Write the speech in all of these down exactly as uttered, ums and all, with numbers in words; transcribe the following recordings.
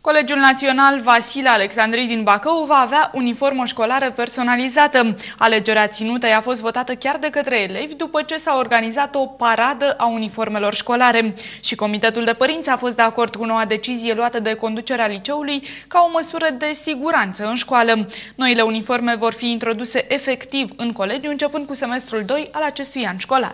Colegiul Național Vasile Alexandrii din Bacău va avea uniformă școlară personalizată. Alegerea ținută a fost votată chiar de către elevi după ce s-a organizat o paradă a uniformelor școlare. Și Comitetul de Părinți a fost de acord cu noua decizie luată de conducerea liceului ca o măsură de siguranță în școală. Noile uniforme vor fi introduse efectiv în colegiu începând cu semestrul doi al acestui an școlar.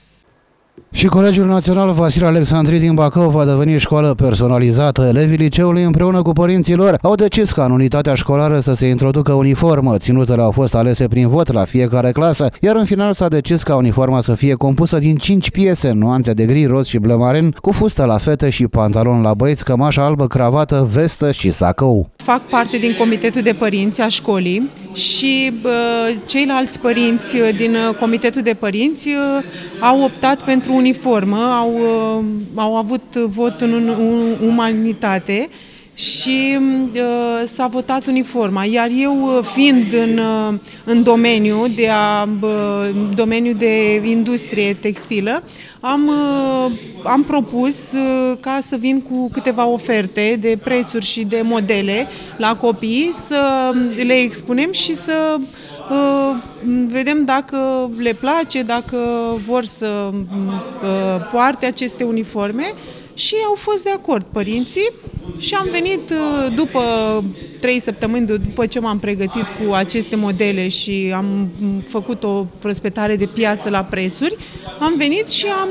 Și Colegiul Național Vasile Alexandrii din Bacău va deveni școală personalizată. Elevii liceului împreună cu părinții lor au decis ca în unitatea școlară să se introducă uniformă. Ținutele au fost alese prin vot la fiecare clasă, iar în final s-a decis ca uniforma să fie compusă din cinci piese, nuanțe de gri, roz și bleu-marin, cu fustă la fete și pantalon la băieți, cămașă albă, cravată, vestă și sacou. Fac parte din Comitetul de Părinți a școlii și uh, ceilalți părinți din Comitetul de Părinți uh, au optat pentru uniformă, au, uh, au avut vot în umanitate și uh, s-a votat uniforma. Iar eu, fiind în, uh, în domeniu de, a, uh, domeniu de industrie textilă, am, uh, am propus uh, ca să vin cu câteva oferte de prețuri și de modele la copii, să le expunem și să uh, vedem dacă le place, dacă vor să uh, poarte aceste uniforme. Și au fost de acord părinții și am venit după trei săptămâni, după ce m-am pregătit cu aceste modele și am făcut o prospectare de piață la prețuri, am venit și am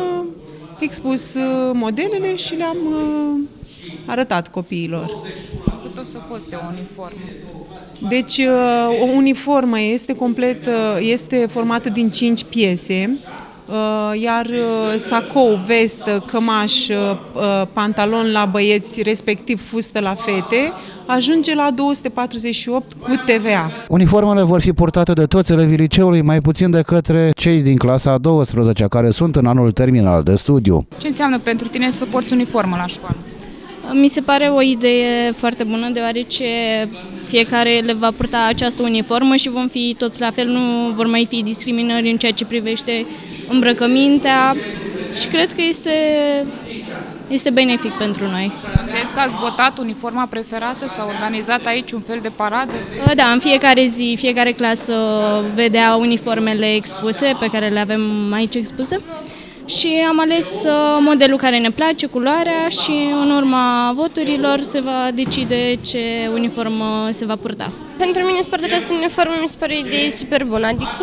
expus modelele și le-am arătat copiilor. Cât o să coste o uniformă? Deci o uniformă este complet, este formată din cinci piese, iar sacou, vestă, cămaș, pantalon la băieți, respectiv fustă la fete, ajunge la două sute patruzeci și opt cu T V A. Uniformele vor fi purtate de toți elevii liceului, mai puțin de către cei din clasa a douăsprezecea, care sunt în anul terminal de studiu. Ce înseamnă pentru tine să porți uniformă la școală? Mi se pare o idee foarte bună, deoarece fiecare elev va purta această uniformă și vom fi toți la fel, nu vor mai fi discriminări în ceea ce privește îmbrăcămintea și cred că este, este benefic pentru noi. Înțeles că ați votat uniforma preferată? S-a organizat aici un fel de paradă? Da, în fiecare zi, fiecare clasă vedea uniformele expuse, pe care le avem aici expuse. Și am ales modelul care ne place, culoarea, și în urma voturilor se va decide ce uniformă se va purta. Pentru mine să port această uniformă mi se pare o idee super bună, adică,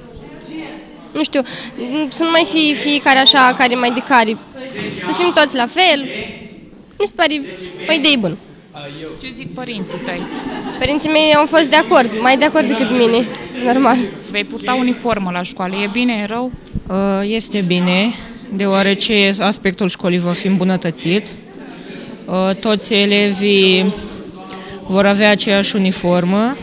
nu știu, să nu mai fie fiecare așa, care mai de care, să fim toți la fel, mi se pare o idee bună. Ce zic părinții tăi? Părinții mei au fost de acord, mai de acord decât mine, normal. Vei purta uniformă la școală, e bine, e rău? Este bine, deoarece aspectul școlii va fi îmbunătățit. Toți elevii vor avea aceeași uniformă.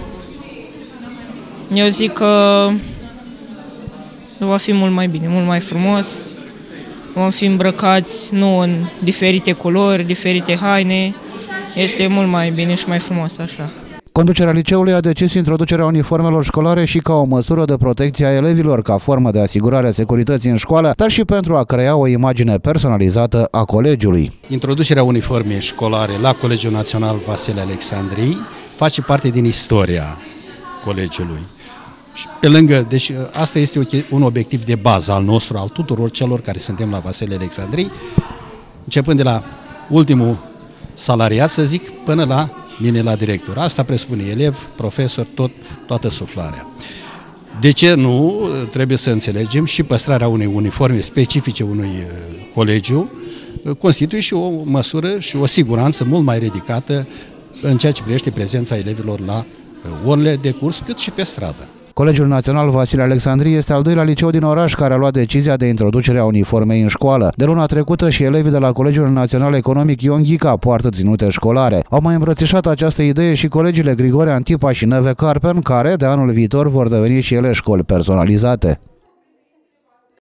Eu zic că va fi mult mai bine, mult mai frumos. Vom fi îmbrăcați nu în diferite culori, diferite haine. Este mult mai bine și mai frumos așa. Conducerea liceului a decis introducerea uniformelor școlare și ca o măsură de protecție a elevilor, ca formă de asigurare a securității în școală, dar și pentru a crea o imagine personalizată a colegiului. Introducerea uniformei școlare la Colegiul Național Vasile Alexandrii face parte din istoria colegiului. Și pe lângă, deci asta este un obiectiv de bază al nostru, al tuturor celor care suntem la Vasile Alexandrii, începând de la ultimul salariat, să zic, până la mine la director. Asta presupune elev, profesor, tot, toată suflarea. De ce nu? Trebuie să înțelegem și păstrarea unei uniforme specifice unui colegiu constituie și o măsură și o siguranță mult mai ridicată în ceea ce privește prezența elevilor la orele de curs, cât și pe stradă. Colegiul Național Vasile Alexandrii este al doilea liceu din oraș care a luat decizia de introducere a uniformei în școală. De luna trecută și elevii de la Colegiul Național Economic Ion Ghica poartă ținute școlare. Au mai îmbrățișat această idee și colegiile Grigore Antipa și Neve Carpen, care de anul viitor vor deveni și ele școli personalizate.